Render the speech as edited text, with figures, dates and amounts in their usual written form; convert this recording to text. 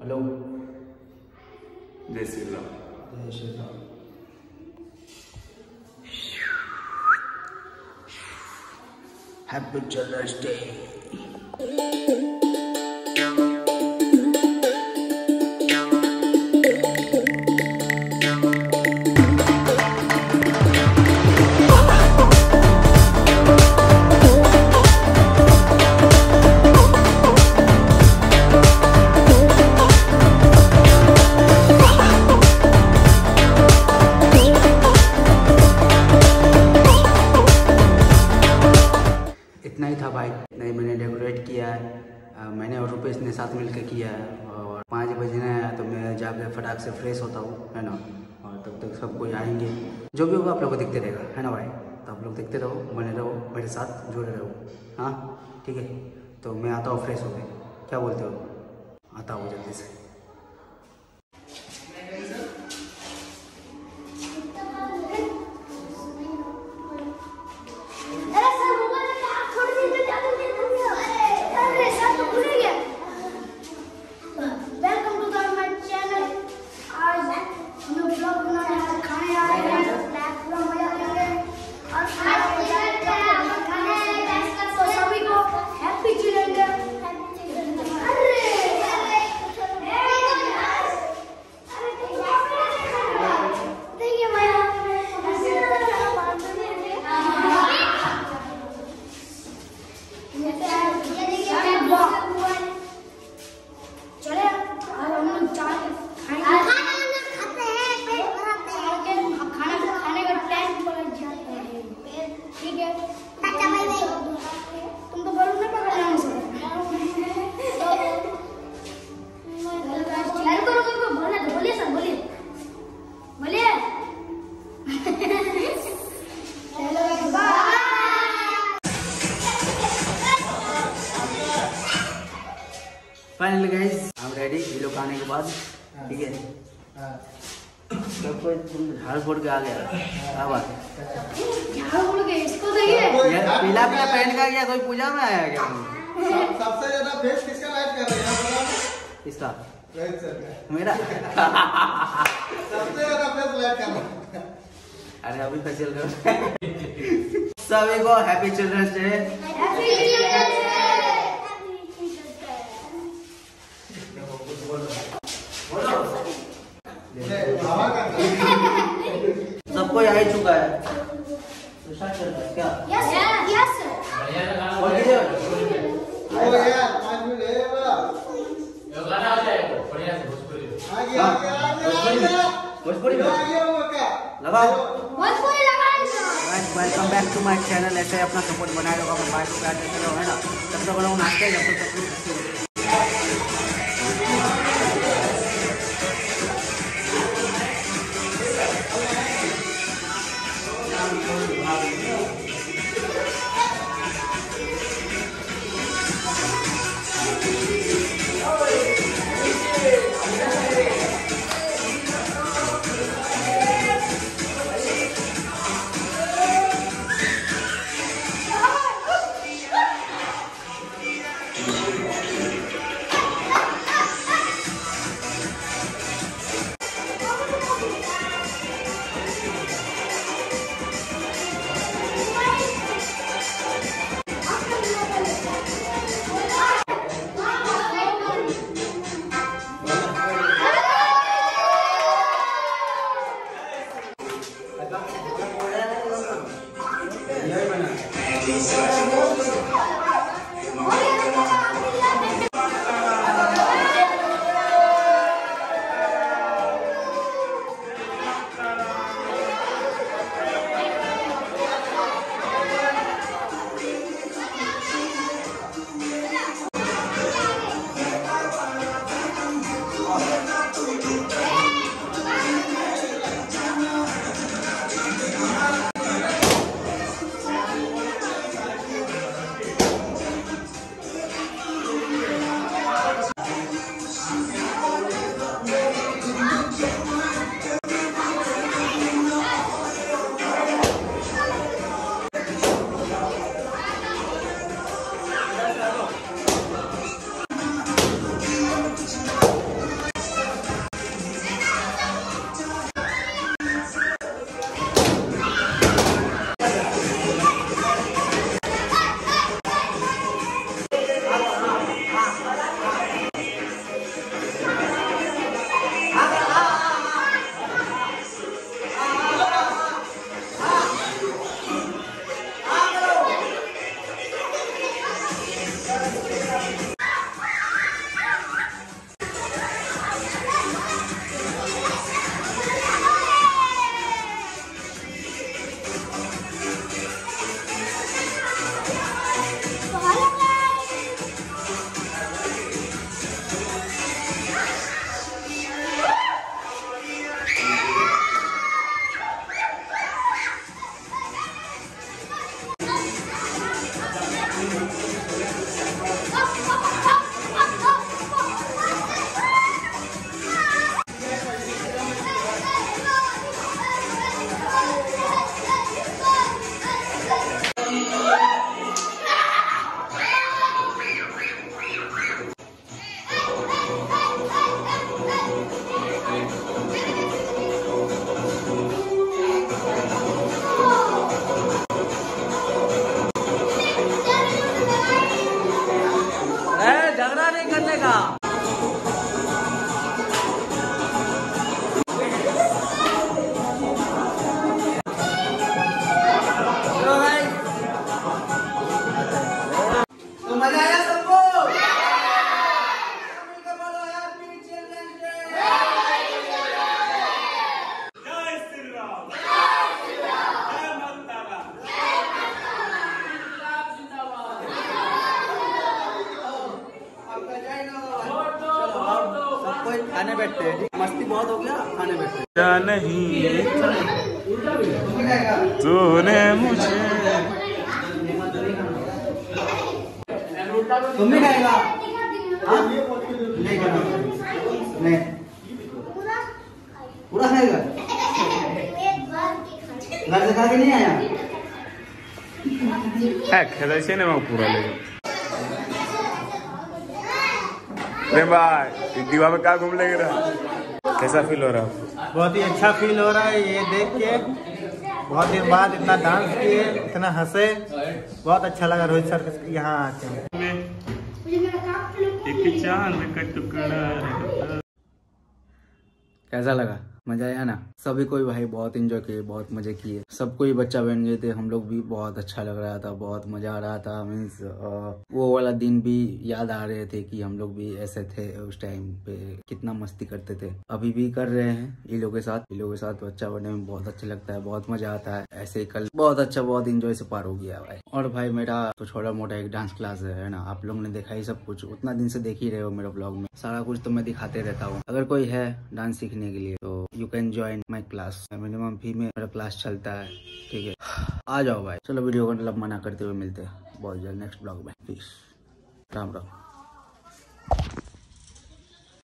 Hello, जय श्री राम। जय Shri Ram. Happy children's day. इतना ही था भाई, इतना ही मैंने डेकोरेट किया है। मैंने और रुपेश ने साथ मिलकर किया है। और 5 बजने आया तो मैं जाकर फटाक से फ्रेश होता हूँ, है ना। और तब तक सब कोई आएंगे, जो भी होगा आप लोग को दिखते रहेगा, है ना भाई। तो आप लोग देखते रहो, बने रहो, मेरे साथ जुड़े रहो। हाँ ठीक है, तो मैं आता हूँ फ्रेश हो गए। क्या बोलते हो? आता हूँ जल्दी से। फाइनली गाइस हम रेडी, ये लोग आने के बाद। ठीक है, सबको झाड़ फोड़ के आ गया। क्या बात है, इसको यार पीला पीला पहन का गया, कोई पूजा में आया क्या? सबसे ज्यादा फेस किसका लाइक कर रहे हैं? इसका सबसे मेरा ज्यादा फेस लाइक कर रहा है। अरे अभी फेशियल कर। सभी को हैप्पी चिल्ड्रंस डे। सबको आ ही चुका है, तो स्टार्ट करते हैं क्या? Yes sir. बोल दीजिए। ओ यार 5 मिनट है बड़ा। ये गाना आ जाएगा बढ़िया से भोजपुरी। आ गया भोजपुरी आ गया वो क्या लगाओ। भोजपुरी लगाएंगे। Welcome back to my channel. ऐसे अपना सपोर्ट बनाए रहो, अपने भाई को प्यार देते रहो, है ना। जब तक लोग नाचते हैं, जब तक सब कुछ खाएगा? तो मजा आया सबको? मिलकर बोलो हैप्पी चिल्ड्रंस डे। जय श्री राम। जय माता रा। आपका जय ना हो। चलो सब कोई खाने बैठते हैं। मस्ती बहुत हो गया, खाने बैठते हैं। क्या नहीं तूने मुझे। तुम भी खाएगा? हाँ? नहीं खाना। नहीं पूरा खाएगा? घर से खा के नहीं आया? खेला से ना पूरा लेगा। प्रेम भाई दीवा में क्या घूम लेगे रहा? कैसा फील हो रहा है? बहुत ही अच्छा फील हो रहा है ये देख के। बहुत दिन बाद इतना डांस किए, इतना हंसे, बहुत अच्छा लगा रोहित सर यहाँ आके। एक चांद का टुकड़ा। कैसा लगा? मजा आया ना? सभी कोई भाई बहुत एंजॉय किए, बहुत मजे किए। सबको ही बच्चा बन गए थे, हम लोग भी बहुत अच्छा लग रहा था, बहुत मजा आ रहा था। मीन्स वो वाला दिन भी याद आ रहे थे कि हम लोग भी ऐसे थे उस टाइम पे, कितना मस्ती करते थे। अभी भी कर रहे हैं ये लोगों के साथ। ये लोगों के साथ बच्चा बनने में बहुत अच्छा लगता है, बहुत मजा आता है। ऐसे ही कल बहुत अच्छा, बहुत इंजॉय से पार हो गया भाई। और भाई मेरा तो छोटा मोटा एक डांस क्लास है ना, आप लोग ने देखा ही सब कुछ, उतना दिन से देख ही रहे हो मेरे ब्लॉग में। सारा कुछ तो मैं दिखाते रहता हूँ। अगर कोई है डांस सीखने के लिए तो you can join my class. Minimum fee में मेरा क्लास चलता है, ठीक है? आ जाओ भाई। चलो वीडियो को मतलब मना करते हुए मिलते हैं बहुत जल्द नेक्स्ट ब्लॉग में। पीस, राम राम।